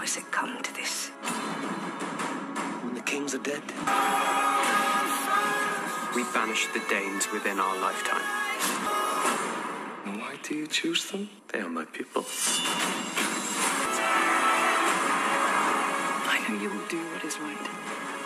has it come to this? When the kings are dead, We banished the Danes within our lifetime. why do you choose them? They are my people. I know you will do what is right.